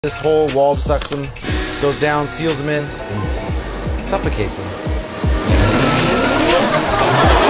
This whole wall sucks them, goes down, seals them in, and suffocates them.